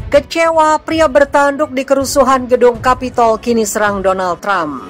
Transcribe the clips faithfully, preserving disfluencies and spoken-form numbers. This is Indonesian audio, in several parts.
Kecewa, pria bertanduk di kerusuhan gedung Capitol kini serang Donald Trump.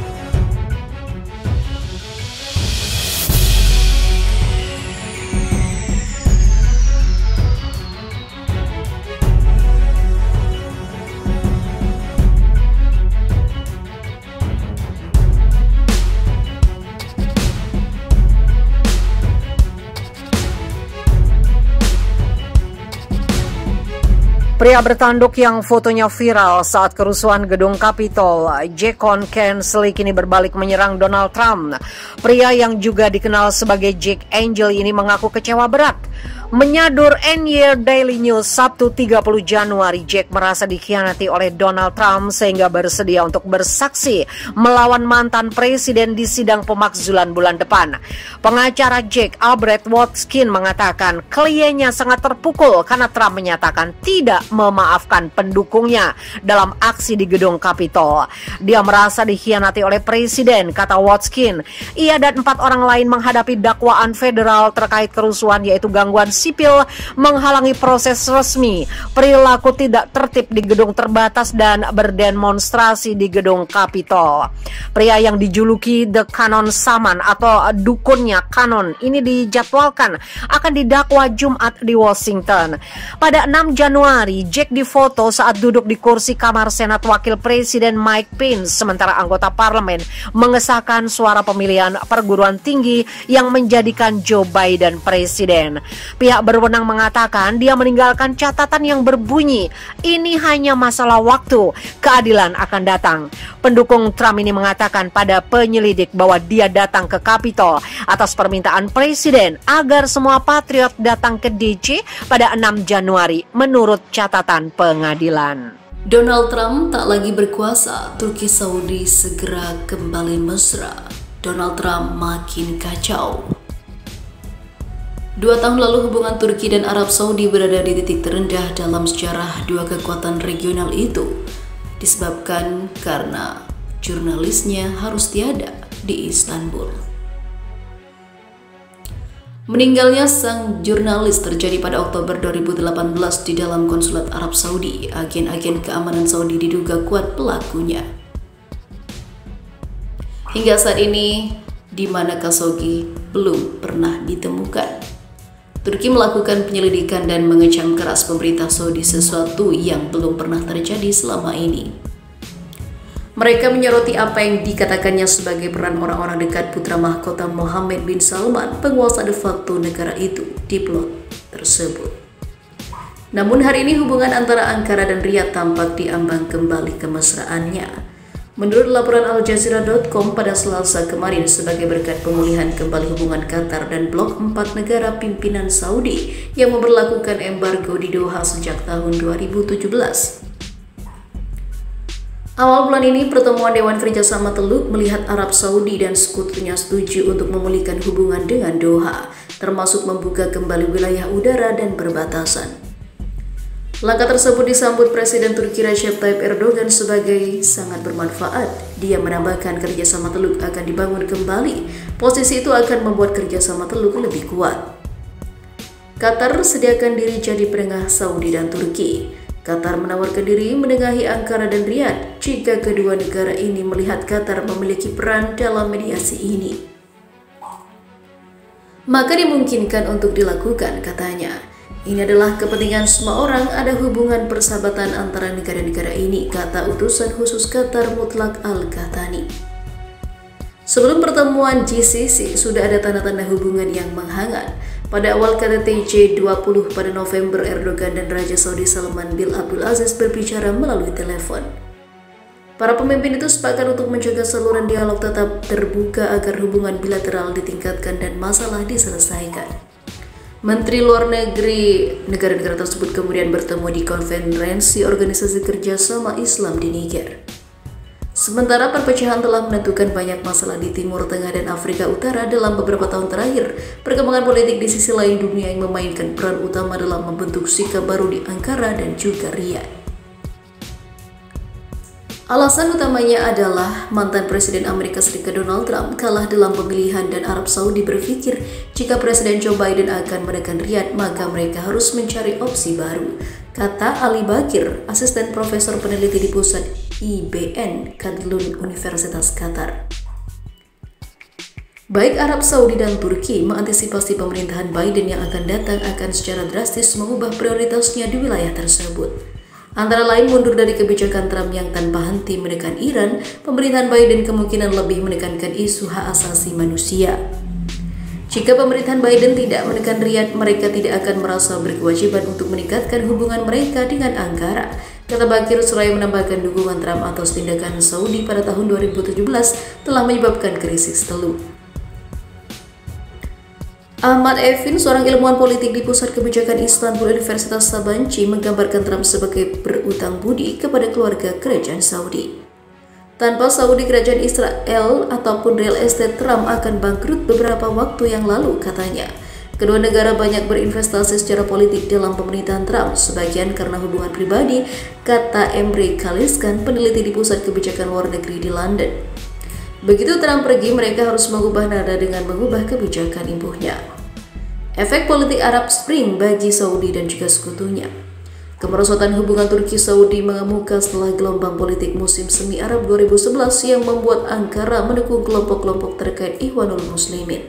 Pria bertanduk yang fotonya viral saat kerusuhan gedung Capitol, Jack Kensley, kini berbalik menyerang Donald Trump. Pria yang juga dikenal sebagai Jack Angel ini mengaku kecewa berat. Menyadur N Y Daily News Sabtu tiga puluh Januari, Jack merasa dikhianati oleh Donald Trump sehingga bersedia untuk bersaksi melawan mantan presiden di sidang pemakzulan bulan depan. Pengacara Jack, Albert Watkin, mengatakan kliennya sangat terpukul karena Trump menyatakan tidak memaafkan pendukungnya dalam aksi di gedung Capitol. Dia merasa dikhianati oleh presiden, kata Watkin. Ia dan empat orang lain menghadapi dakwaan federal terkait kerusuhan, yaitu gangguan sipil, menghalangi proses resmi, perilaku tidak tertib di gedung terbatas, dan berdemonstrasi di gedung Capitol. Pria yang dijuluki The Cannon Shaman atau dukunnya Cannon ini dijadwalkan akan didakwa Jumat di Washington. Pada enam Januari, Jack difoto saat duduk di kursi kamar Senat Wakil Presiden Mike Pence, sementara anggota parlemen mengesahkan suara pemilihan perguruan tinggi yang menjadikan Joe Biden presiden. Pihak berwenang mengatakan dia meninggalkan catatan yang berbunyi, "Ini hanya masalah waktu, keadilan akan datang." Pendukung Trump ini mengatakan pada penyelidik bahwa dia datang ke Capitol atas permintaan presiden agar semua patriot datang ke D C pada enam Januari menurut catatan pengadilan. Donald Trump tak lagi berkuasa, Turki Saudi segera kembali mesra. Donald Trump makin kacau. Dua tahun lalu hubungan Turki dan Arab Saudi berada di titik terendah dalam sejarah dua kekuatan regional itu, disebabkan karena jurnalisnya harus tiada di Istanbul. Meninggalnya sang jurnalis terjadi pada Oktober dua ribu delapan belas di dalam konsulat Arab Saudi. Agen-agen keamanan Saudi diduga kuat pelakunya. Hingga saat ini, di mana Khashoggi belum pernah ditemukan. Turki melakukan penyelidikan dan mengecam keras pemerintah Saudi, sesuatu yang belum pernah terjadi selama ini. Mereka menyoroti apa yang dikatakannya sebagai peran orang-orang dekat putra mahkota Mohammed bin Salman, penguasa de facto negara itu, di plot tersebut. Namun hari ini hubungan antara Ankara dan Riyadh tampak diambang kembali kemesraannya. Menurut laporan Al Jazeera dot com pada Selasa kemarin, sebagai berkat pemulihan kembali hubungan Qatar dan blok empat negara pimpinan Saudi yang memberlakukan embargo di Doha sejak tahun dua ribu tujuh belas. Awal bulan ini, pertemuan Dewan Kerjasama Teluk melihat Arab Saudi dan sekutunya setuju untuk memulihkan hubungan dengan Doha, termasuk membuka kembali wilayah udara dan perbatasan. Langkah tersebut disambut Presiden Turki Recep Tayyip Erdogan sebagai sangat bermanfaat. Dia menambahkan kerjasama Teluk akan dibangun kembali. Posisi itu akan membuat kerjasama Teluk lebih kuat. Qatar sediakan diri jadi penengah Saudi dan Turki. Qatar menawarkan diri menengahi Ankara dan Riyadh jika kedua negara ini melihat Qatar memiliki peran dalam mediasi ini. Maka dimungkinkan untuk dilakukan, katanya. Ini adalah kepentingan semua orang, ada hubungan persahabatan antara negara-negara ini, kata utusan khusus Qatar Mutlak Al-Qahtani. Sebelum pertemuan G C C, sudah ada tanda-tanda hubungan yang menghangat. Pada awal K T T J dua puluh pada November, Erdogan dan Raja Saudi Salman bin Abdul Aziz berbicara melalui telepon. Para pemimpin itu sepakat untuk menjaga saluran dialog tetap terbuka agar hubungan bilateral ditingkatkan dan masalah diselesaikan. Menteri Luar Negeri negara-negara tersebut kemudian bertemu di konferensi Organisasi Kerjasama Islam di Niger. Sementara perpecahan telah menentukan banyak masalah di Timur Tengah dan Afrika Utara dalam beberapa tahun terakhir, perkembangan politik di sisi lain dunia yang memainkan peran utama dalam membentuk sikap baru di Ankara dan juga Riyadh. Alasan utamanya adalah mantan Presiden Amerika Serikat Donald Trump kalah dalam pemilihan dan Arab Saudi berpikir jika Presiden Joe Biden akan menekan Riyadh maka mereka harus mencari opsi baru, kata Ali Bakir, asisten profesor peneliti di pusat I B N Kadlun Universitas Qatar. Baik Arab Saudi dan Turki mengantisipasi pemerintahan Biden yang akan datang akan secara drastis mengubah prioritasnya di wilayah tersebut. Antara lain mundur dari kebijakan Trump yang tanpa henti menekan Iran, pemerintahan Biden kemungkinan lebih menekankan isu hak asasi manusia. Jika pemerintahan Biden tidak menekan Riyadh, mereka tidak akan merasa berkewajiban untuk meningkatkan hubungan mereka dengan Ankara, kata Bakir seraya menambahkan dukungan Trump atas tindakan Saudi pada tahun dua ribu tujuh belas telah menyebabkan krisis Teluk. Ahmad Evin, seorang ilmuwan politik di Pusat Kebijakan Istanbul Universitas Sabancı, menggambarkan Trump sebagai berutang budi kepada keluarga kerajaan Saudi. Tanpa Saudi, kerajaan Israel ataupun real estate Trump akan bangkrut beberapa waktu yang lalu, katanya. Kedua negara banyak berinvestasi secara politik dalam pemerintahan Trump, sebagian karena hubungan pribadi, kata Emre Kaliskan, peneliti di Pusat Kebijakan Luar Negeri di London. Begitu Trump pergi, mereka harus mengubah nada dengan mengubah kebijakan, imbuhnya. Efek politik Arab Spring bagi Saudi dan juga sekutunya. Kemerosotan hubungan Turki-Saudi mengemuka setelah gelombang politik musim semi Arab dua ribu sebelas yang membuat Ankara mendukung kelompok-kelompok terkait Ikhwanul Muslimin.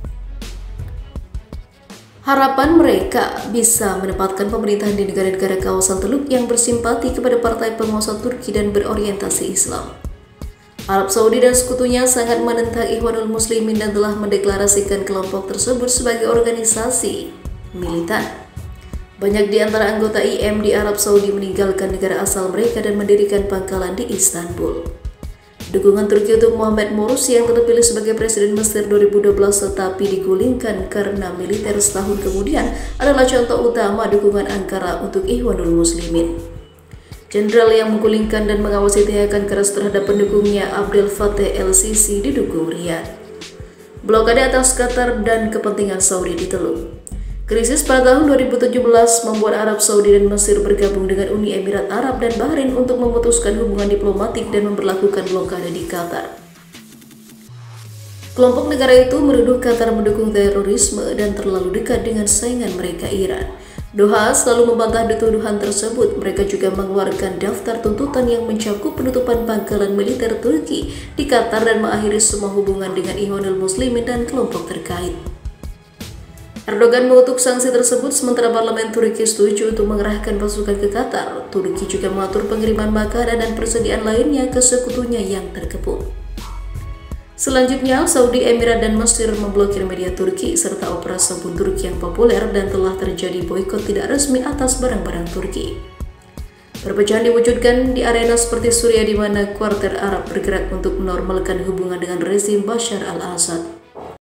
Harapan mereka bisa menempatkan pemerintahan di negara-negara kawasan Teluk yang bersimpati kepada partai penguasa Turki dan berorientasi Islam. Arab Saudi dan sekutunya sangat menentang Ikhwanul Muslimin dan telah mendeklarasikan kelompok tersebut sebagai organisasi militan. Banyak di antara anggota I M di Arab Saudi meninggalkan negara asal mereka dan mendirikan pangkalan di Istanbul. Dukungan Turki untuk Mohamed Morsi yang terpilih sebagai Presiden Mesir dua ribu dua belas tetapi digulingkan karena militer setahun kemudian adalah contoh utama dukungan Ankara untuk Ikhwanul Muslimin. Jenderal yang menggulingkan dan mengawasi tindakan keras terhadap pendukungnya Abdel Fattah el-Sisi didukung Riyadh. Blokade atas Qatar dan kepentingan Saudi di Teluk. Krisis pada tahun dua ribu tujuh belas membuat Arab Saudi dan Mesir bergabung dengan Uni Emirat Arab dan Bahrain untuk memutuskan hubungan diplomatik dan memberlakukan blokade di Qatar. Kelompok negara itu menuduh Qatar mendukung terorisme dan terlalu dekat dengan saingan mereka Iran. Doha selalu membantah tuduhan tersebut. Mereka juga mengeluarkan daftar tuntutan yang mencakup penutupan pangkalan militer Turki di Qatar dan mengakhiri semua hubungan dengan Ikhwanul Muslimin dan kelompok terkait. Erdogan mengutuk sanksi tersebut sementara parlemen Turki setuju untuk mengerahkan pasukan ke Qatar. Turki juga mengatur pengiriman makanan dan persediaan lainnya ke sekutunya yang terkepung. Selanjutnya, Saudi, Emirat, dan Mesir memblokir media Turki serta operasi sabun Turki yang populer dan telah terjadi boikot tidak resmi atas barang-barang Turki. Perpecahan diwujudkan di arena seperti Suriah di mana Kuartet Arab bergerak untuk menormalkan hubungan dengan rezim Bashar al-Assad.